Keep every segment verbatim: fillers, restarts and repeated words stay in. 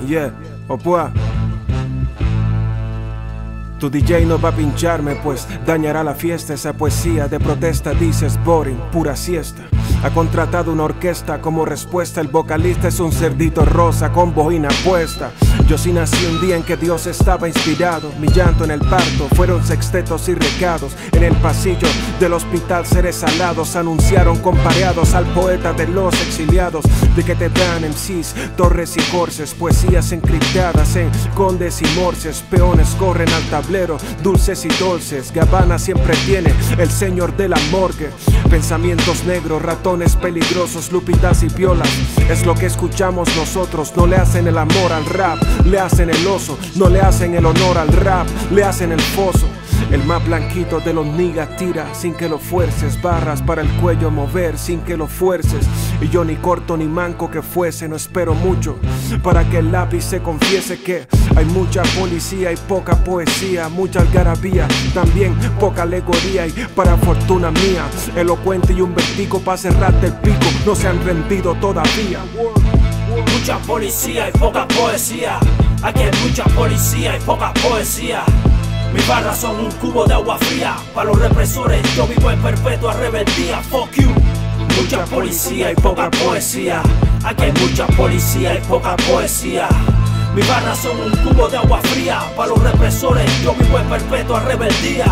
Yeah, Opua. Tu D J no va a pincharme, pues dañará la fiesta. Esa poesía de protesta dices boring, pura siesta. Ha contratado una orquesta como respuesta. El vocalista es un cerdito rosa con bocina puesta. Yo sí nací un día en que Dios estaba inspirado. Mi llanto en el parto fueron sextetos y recados. En el pasillo del hospital seres alados anunciaron compareados al poeta de los exiliados. De que te vean M Cs, torres y corses, poesías encriptadas en condes y morses. Peones corren al tablero, dulces y dulces. Gabbana siempre tiene el señor de la morgue. Pensamientos negros, ratones peligrosos, lupitas y violas. Es lo que escuchamos nosotros. No le hacen el amor al rap, le hacen el oso. No le hacen el honor al rap, le hacen el foso. El más blanquito de los niggas tira sin que lo fuerces. Barras para el cuello mover sin que lo fuerces. Y yo ni corto ni manco que fuese. No espero mucho para que el lápiz se confiese que hay mucha policía y poca poesía. Mucha algarabía, también poca alegoría. Y para fortuna mía, elocuente y un vertigo para cerrarte el pico. No se han rendido todavía. Mucha policía y poca poesía. Aquí hay mucha policía y poca poesía. Mis barras son un cubo de agua fría. Para los represores yo vivo en perpetua rebeldía. Fuck you. Mucha policía y poca poesía. Aquí hay mucha policía y poca poesía. Mis barras son un cubo de agua fría. Para los represores yo vivo en perpetua rebeldía.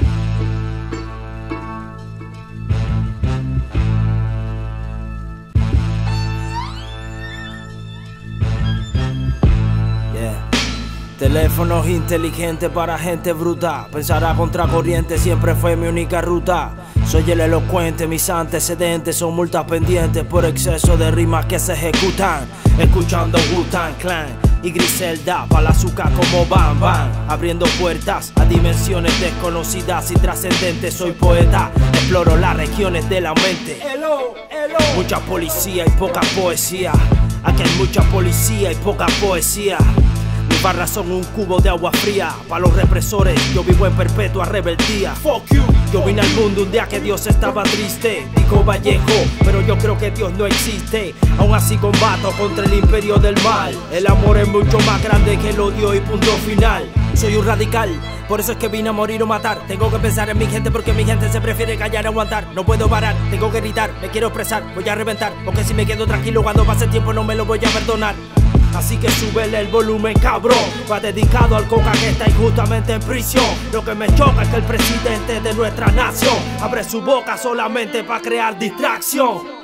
Teléfonos inteligentes para gente bruta. Pensar a contracorriente siempre fue mi única ruta. Soy el elocuente, mis antecedentes son multas pendientes por exceso de rimas que se ejecutan. Escuchando Wu-Tang Clan y Griselda pa' la azúcar como Bam Bam. Abriendo puertas a dimensiones desconocidas y trascendentes. Soy poeta, exploro las regiones de la mente. Hello, hello. Mucha policía y poca poesía. Aquí hay mucha policía y poca poesía. Mis barras son un cubo de agua fría. Para los represores yo vivo en perpetua rebeldía. Fuck you. Yo vine al mundo un día que Dios estaba triste, dijo Vallejo, pero yo creo que Dios no existe. Aún así combato contra el imperio del mal. El amor es mucho más grande que el odio y punto final. Soy un radical, por eso es que vine a morir o matar. Tengo que pensar en mi gente porque mi gente se prefiere callar y aguantar. No puedo parar, tengo que gritar, me quiero expresar, voy a reventar. Porque si me quedo tranquilo cuando pase el tiempo no me lo voy a perdonar. Así que súbele el volumen, cabrón. Va dedicado al coca que está injustamente en prisión. Lo que me choca es que el presidente de nuestra nación abre su boca solamente para crear distracción.